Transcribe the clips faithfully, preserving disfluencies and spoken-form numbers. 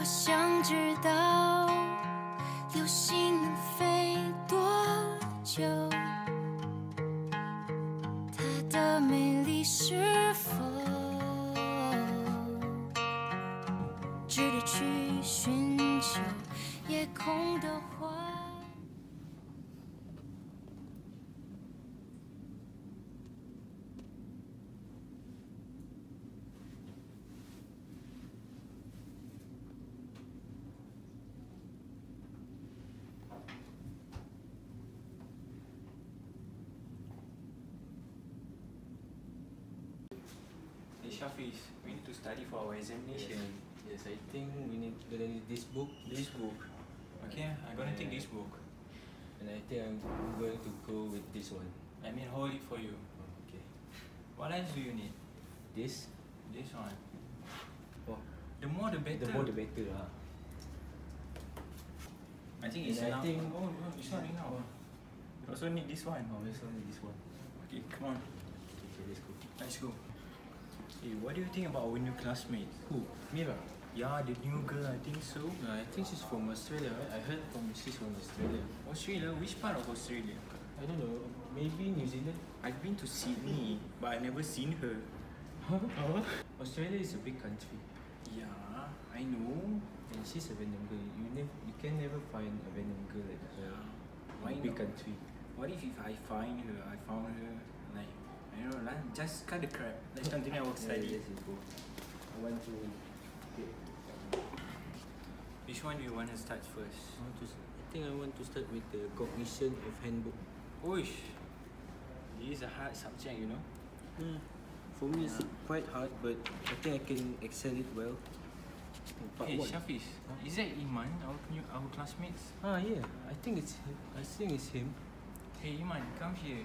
想知道流星能飞多久，它的美丽是否值得去寻求夜空的花。 Hey Shafiz, we need to study for our examination. Yes, I think we need to learn this book. This book. Okay, I'm gonna take this book. And I think I'm going to go with this one. I mean, hold it for you. Okay. What else do you need? This? This one. Oh, The more the better. the more the better. Huh? I think it's And I enough. think- Oh, no, it's not enough. You also need this one. Oh, let's only this one. Okay, come on. Okay, let's go. Let's go. Hey, what do you think about our new classmate? Who? Mira? Yeah, the new girl, I think so. No, I think she's from Australia, right? I heard from she's from Australia. Australia? Which part of Australia? I don't know, maybe New Zealand? I've been to Sydney, but I've never seen her. Oh. Australia is a big country. Yeah, I know. And she's a random girl. You never, you can never find a random girl like her. Why in a big not? country. What if, if I find her, I found her, like, I don't know, like, just cut the crap. Let's continue our Yeah, study. let's go. I want to. Okay. Which one do you want to start first? I, want to, I think I want to start with the cognition of handbook. Oish, this is a hard subject, you know. Hmm. For me, it's Yeah. quite hard, but I think I can excel it well. Part Hey, one. Shafiz, Huh? is that Iman, our new, our classmates? Ah, yeah. I think it's him. I think it's him. Hey, Iman, come here.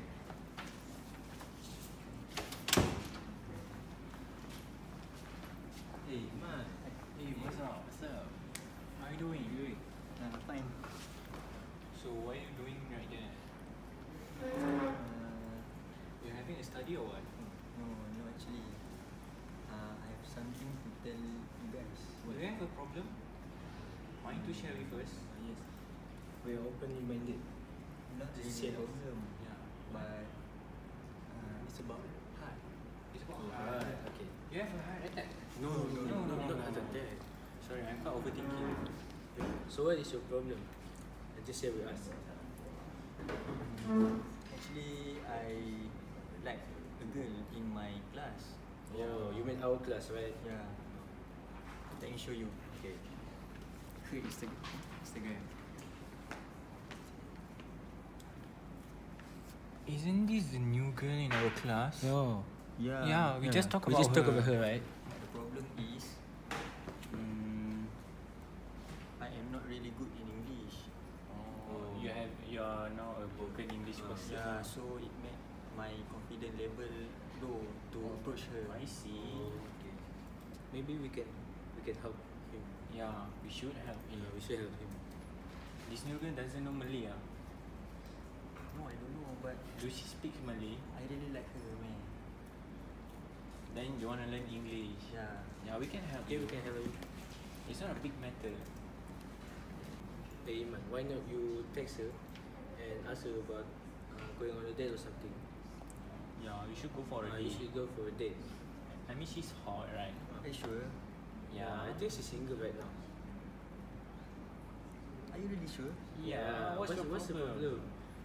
Hey, man. Hey, what's up? What's up? How you doing? You doing? I'm fine. So, what are you doing right there? Uh, You're having a study or what? no, no, actually, uh, I have something to tell you guys. Do you have a problem? Mind to share with us? Uh, yes, We are openly minded. not really Share. a problem, Yeah. but uh, it's about heart. It's about Oh, heart. right, okay. You have a heart attack? No, no, no, no, no, no, not no. that. Sorry, I'm quite overthinking. So what is your problem? And just share with us. Actually, I like a girl in my class. Oh, you mean our class, right? Yeah. Let me show you. Okay. Who is the, is the guy? Isn't this the new girl in our class? No. Yeah. Yeah, we just talk we about just talk her. about her, right? The problem is, um, I am not really good in English. Oh, you have you are now a broken English person. Yeah, so it made my confidence level low to approach her. I see. Oh, okay. Maybe we can we can help him. Yeah, we should help him. Yeah, we should help him. This new girl doesn't know Malay. Ah. No, I don't know, but Do she speak Malay? I really like her, man. Then you wanna learn English? Yeah. Yeah, we can help Okay, you. we can help him. It's not a big matter. Hey, Iman, why not you text her and ask her about uh, going on a date or something? Yeah, you should go for a Uh, date. you should go for a date. I mean, she's hot, right? Are you sure? Yeah. I think she's single right now. Are you really sure? Yeah. What's, your what's the problem? problem?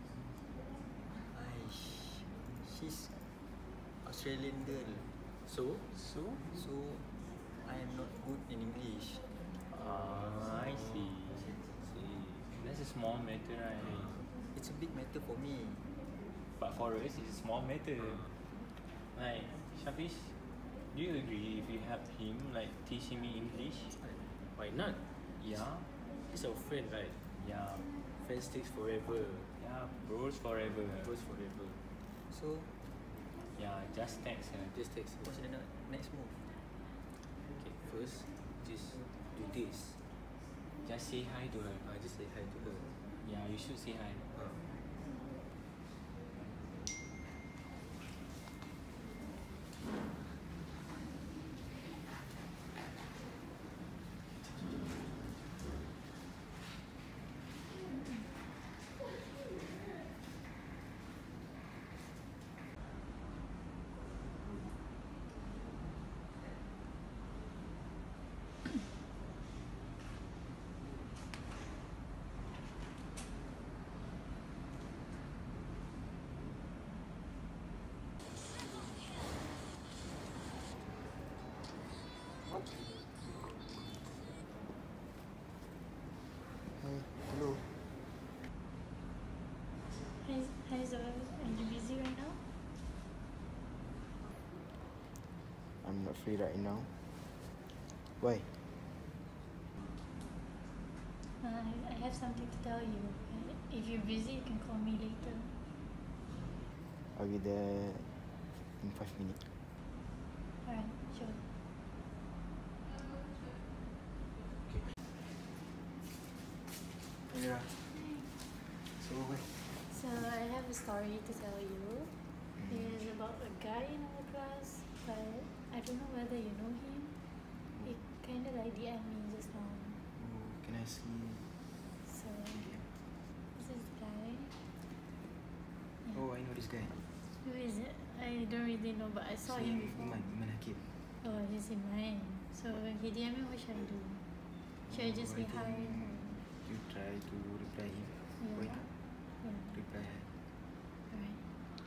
Aish, she's Australian girl, So? So? so I am not good in English. Ah, I see. see. That's a small matter, right? It's a big matter for me. But for us, it's a small matter. Like, Shafiz, do you agree if you help him, like, teaching me English? Why not? Yeah. He's our friend, right? Yeah. Friends sticks forever. Yeah, bros forever. Goes forever. So, Yeah, just text her. Just text her. what's the ne- next move? Okay, first, just do this. Just say hi to her. Uh, just say hi to her. Yeah, you should say hi. Uh, free right now. Why? Uh, I I have something to tell you. If you're busy, you can call me later. I'll be there in five minutes. Alright, sure. Yeah. So what? So I have a story to tell you. It's about a guy in our class, but I don't know whether you know him. He kinda like D M me just now. Oh, can I see? So this is the guy. Yeah. Oh, I know this guy. Who is it? I don't really know, but I saw him before. Iman, Iman Hakim. Oh, he's in mine. So when he D M me, what should I do? Should I just Oh, say hi? think Or... You try to reply him. Yeah. Why not? Yeah. Reply her. Alright.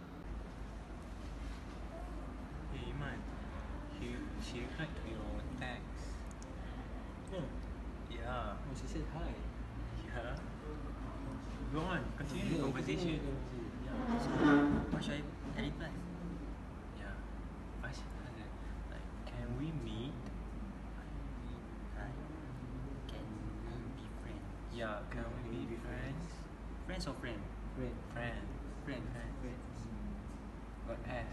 Hey Iman, she she replied to your text. No. Yeah. Oh, she said hi. Yeah. Go on, continue the conversation. Yeah. So, what should I, I reply? Yeah. Ask her like, can we meet? Hi. Can we be friends? Yeah, can we be friends? Friends or friend? Friend. Friend. Friend. Friend. Got S.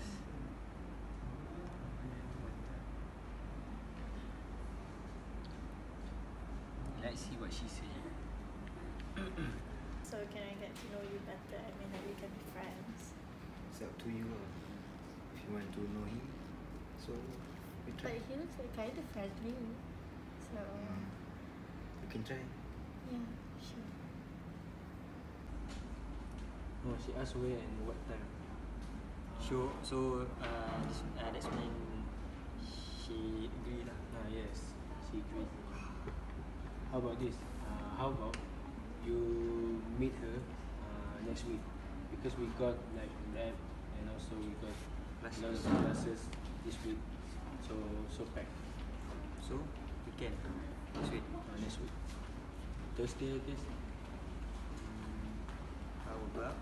Let's see what she said. So can I get to know you better? I mean, like we can be friends. It's up to you. Uh, if you want to know him, so we But try. he looks like kind of friendly. So Mm. You can try. yeah, sure. No, she asked where and what time. So, so uh, this, uh, that's when she agree lah. Ah yes, she agreed. How about this? Uh, how about you meet her uh, next week, because we got like lab and also we got Classes. lots of classes this week, so so packed. So, we can. Sweet. Uh, next week, Thursday, I guess. How about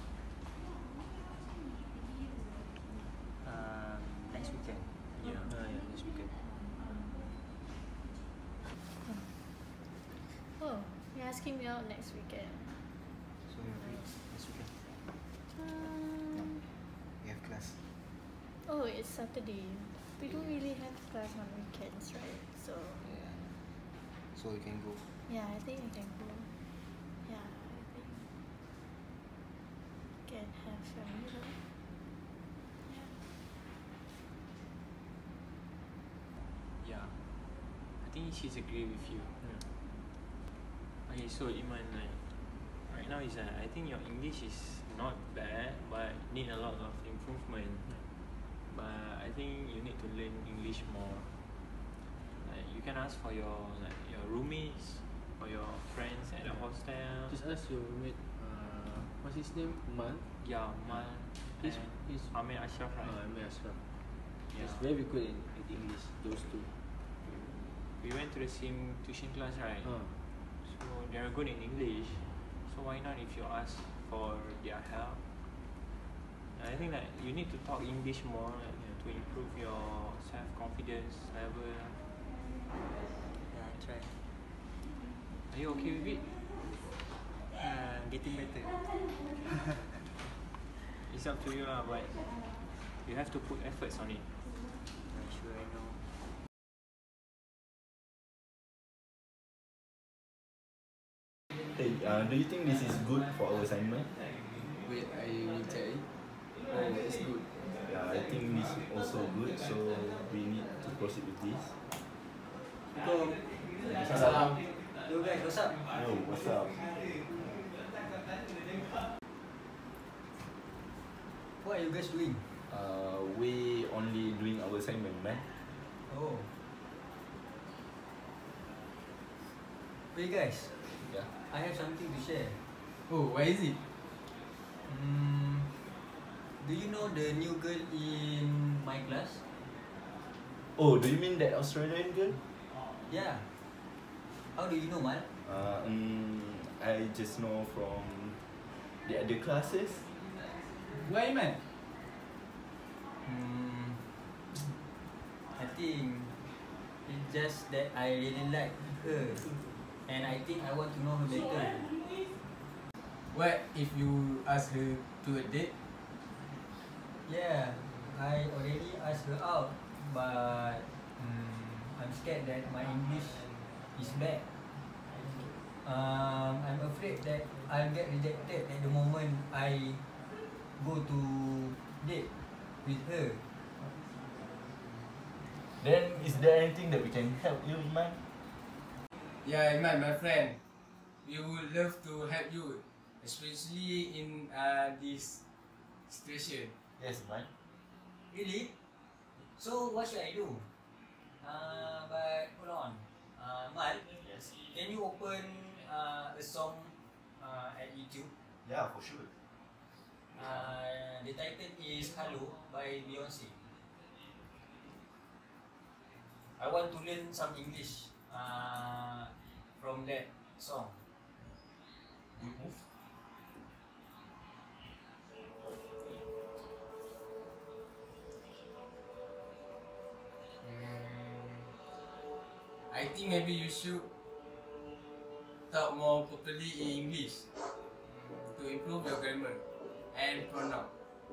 um, next weekend? Yeah. Ah yeah, next weekend. Oh, you're asking me out next weekend. So you're free this weekend. Um, We have class. oh, it's Saturday. We don't really have class on weekends, right? So Yeah. So you can go. yeah, I think I can go. Yeah, I think can have some, you know. Yeah. Yeah. I think she's agree with you. Okay, so Iman, like right now is uh, I think your English is not bad, but need a lot of improvement. But I think you need to learn English more. Like you can ask for your like your roommates or your friends at the hostel. Just ask your roommate. Uh, what's his name? Man. Yeah, Mal He's and he's Amir Ashraf, right? uh, Amir Ashraf. Yeah. He's very good in, in English. Those two. We went to the same tuition class, right? Ah. So they're good in English. So why not if you ask for their help? And I think that you need to talk English more like, to improve your self confidence level. Yeah, I try. Are you okay with it? Uh, getting better. It's up to you lah, but you have to put efforts on it. Not sure I know. Hey, uh, do you think this is good for our assignment? Wait, I will check. Oh, it's good. Yeah, I think this is also good, so we need to proceed with this. Go. Salam. Yo guys, what's up? Yo, what's up? What are you guys doing? Uh, we only doing our assignment, man. Oh. Hey guys, Yeah. I have something to share. Oh, what is it? Hmm, do you know the new girl in my class? Oh, do you mean that Australian girl? Yeah. How do you know, man? Uh, um, I just know from the other classes. Why, man? Hmm, I Nothing. It's just that I really like her, and I think I want to know her better. What if you ask her to a date? Yeah, I already asked her out, but um, I'm scared that my English is bad. Um, I'm afraid that I'll get rejected at the moment I go to date with her. Then is there anything that we can help you, Iman? Yeah, Iman, my friend. We would love to help you, especially in uh, this situation. Yes, Iman. Really? So what should I do? Uh, but hold on. Uh, Mal, Yes. can you open uh, a song uh, at YouTube? Yeah, for sure. Uh, the title is Hello by Beyonce. I want to learn some English uh, from that song. Good move. I think maybe you should talk more properly in English to improve your grammar and pronoun.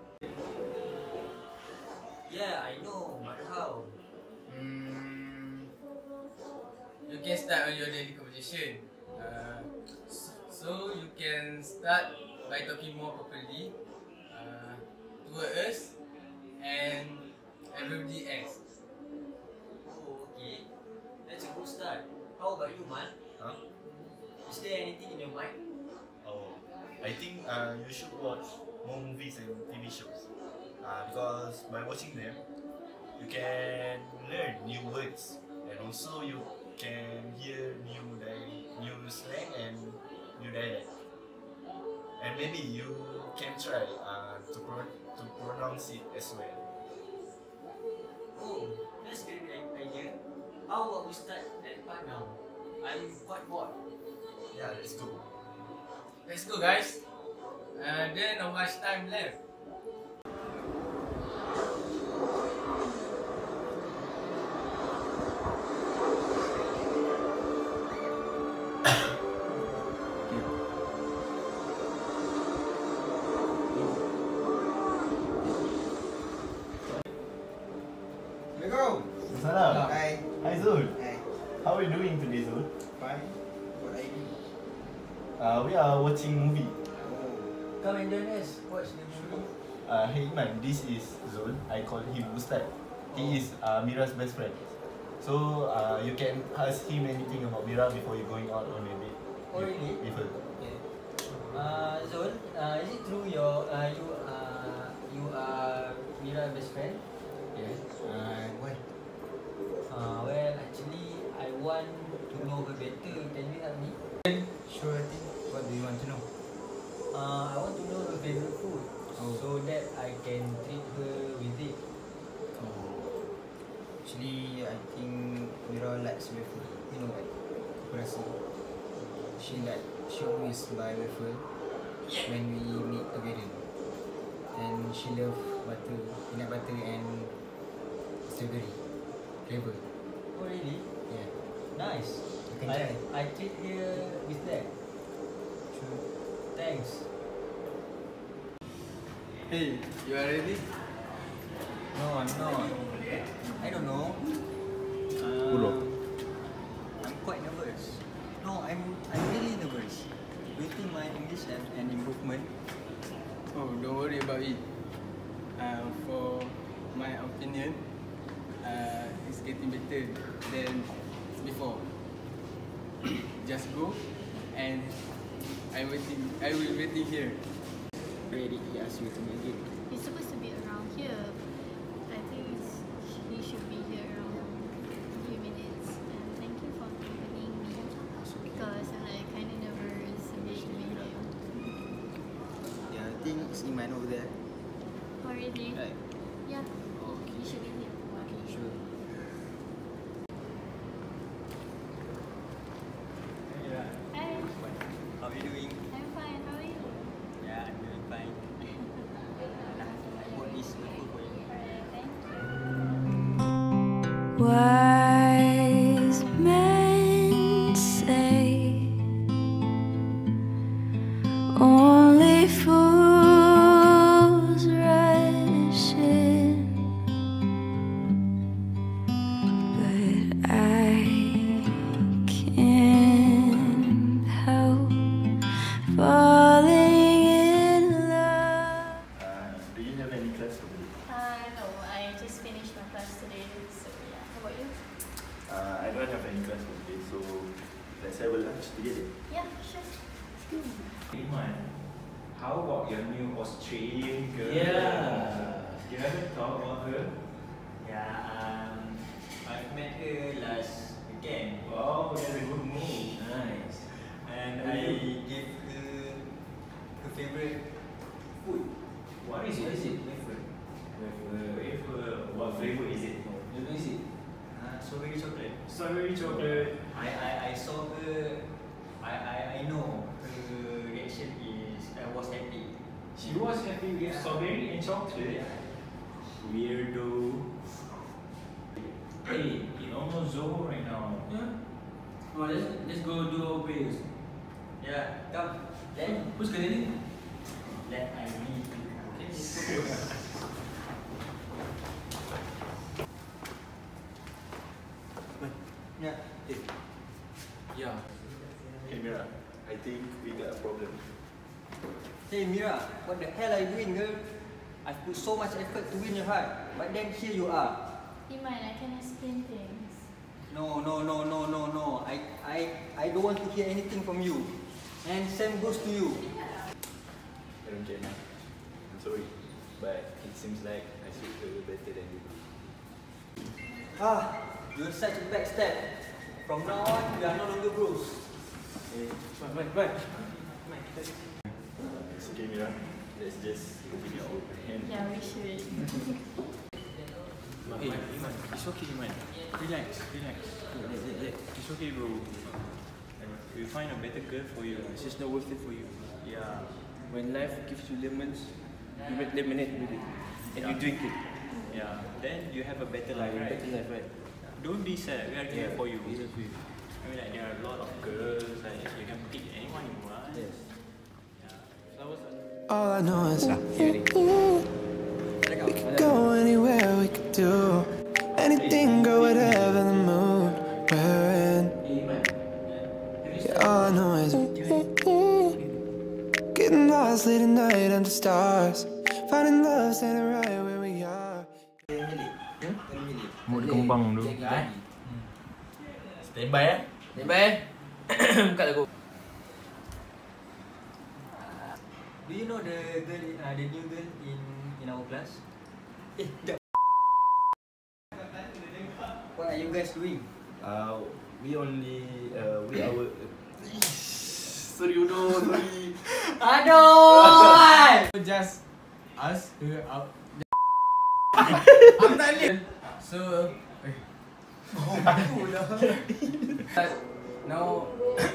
Yeah, I know, but how? Mm, you can start on your daily conversation. Uh, s- so you can start by talking more properly uh, toward us and everybody else. Oh, okay. That's a good start. How about you, Man? Huh? Is there anything in your mind? Oh, I think uh, you should watch more movies and T V shows. Uh, because by watching them, you can learn new words and also you can hear new di- new slang and new dialect. And maybe you can try uh, to pro- to pronounce it as well. Oh, that's a great i- idea. How about we start that part now? I'm quite bored. Yeah, let's go. Let's go, guys. Uh, there not much time left. Assalamualaikum. Salam. Hi. Hi Zul. Hi. How are you doing today, Zul? Fine. What are you doing? Uh, we are watching movie. Oh. Come and join us. Watch the movie. Uh, hey Iman, this is Zul. I call him Ustad. He is uh, Mira's best friend. So uh, you can ask him anything about Mira before you going out on a date. Oh, really? With her. Uh, Zul, uh, is it true your uh, you uh, you are Mira's best friend? Yes. Uh, why? Uh, well, actually, I want to know her better. Can you help me? Sure thing. What do you want to know? Uh, I want to know her favorite food, Oh. so that I can treat her with it. Oh. Actually, I think Mira likes waffle. You know what? Aku rasa she like she always buy waffle when we meet together. And she love butter, peanut butter and strawberry flavor. Oh, really? Yeah. Nice. You can I, try. I treat her with that. Sure. Thanks. Hey, you are ready? No, I'm not. I don't know. Ulo. Uh, I'm quite nervous. No, I'm I'm really nervous. Do you think my English has an improvement? Oh, don't worry about it. Uh, for my opinion, uh, it's getting better than before. Just go, and I'm waiting. I will waiting here. Ready? He asked you to make it. He's supposed to be around here. I think it's, he should be here around a few minutes. And thank you for accompanying me because I'm like kind of nervous about meeting him. Yeah, I think it's Iman over there. Already? Right. Yeah. Okay. He should be here. Okay, sure. Hi. How are you doing? I'm fine. How are you? Yeah, I'm doing fine. I bought this waffle for you. Alright, thank you. Wise men say only fools rush in, but I can't help falling in love. Uh, do you have any class today? Uh, no, I just finished my class today, so yeah. How about you? Uh, I don't have any class today, so let's have a lunch together. Yeah, sure. Iman, how about your new Australian girl? Yeah. You haven't talked about her? Yeah, um, I met her last weekend. Wow, that's a good move. Nice. And I gave her her favorite food. What is it? What is it? Wafer. Wafer. What flavor is it? What is it? Uh, strawberry chocolate. Strawberry chocolate. I, I, I saw her. I, I, I know her reaction is I was happy. She was happy with strawberry and chocolate. Weirdo. Hey, it almost Zoho right now. Yeah. Oh, let's let's go do our prayers. Yeah, come. Let who's gonna lead? Let I lead. Okay. Yeah. Yeah. Hey Mira, I think we got a problem. Hey Mira, what the hell are you doing, girl? I put so much effort to win your heart, but then here you are. Iman, I can explain things. No, no, no, no, no, no. I, I, I don't want to hear anything from you. And same goes to you. I don't care now. I'm sorry, but it seems like I should do better than you. Ah, you're such a backstab. From now on, we are no longer bros. Hey, Fine, fine, fine. it's okay Mira, let's just continue our hand. Yeah, we should. Hey, Iman, it's okay, Iman. Relax, relax. It's okay, bro. We'll find a better girl for you. It's just not worth it for you. Yeah. When life gives you lemons, you make lemonade with it, and you drink it. Yeah. Then you have a better life, Like, right? better life, right? Don't be sad. We are here Yeah, for you. we are here for you. I mean, like there are a lot of girls. Like you can pick anyone you want. Yes. Yeah. All I know is Ready? we could go anywhere, we could do anything, go whatever the mood we're in. Yeah, all I know is getting lost late at night under stars, finding love standing right where we are. Mau dikembang dulu. Stand by eh? Bye. Buka lagu. Do you know the girl, uh, the new girl in in our class? Eh, jap. What are you guys doing? Uh, we only, uh, we our... sorry Udo, sorry. Aduh! Just ask her out. I'm not late. So, eh. Oh, aku dah. Now,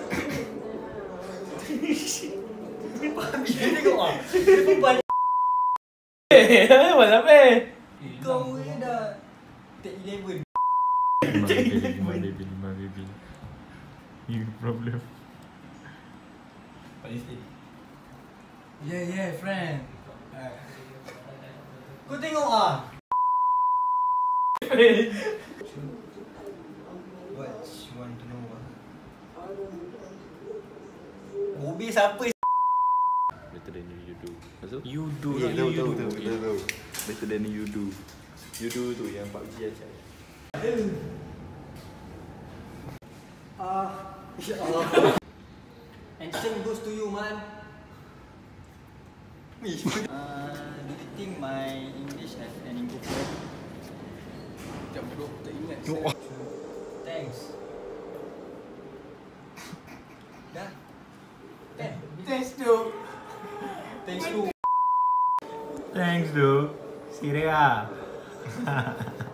Dia tengok ah. Dia pun balik. Eh, mana apa? Kau ni dah take eleven. Lima baby, lima baby, lima baby. You problem. yeah, yeah, friend. Uh, Kau tengok ah. What you want to know? Bobby siapa? Better than you, you do. Maksud? You do, Yeah, not tahu, you tahu, do. tahu, tahu, tahu. Better than you do. You do tu yang P U B G aja. Ah, ya Allah. And same goes to you, man. Uh, do you think my English has an improvement? Sekejap bro, tak ingat. Thanks. Dah. Kan? Thanks tu. Thanks to Thanks, dude. Syria.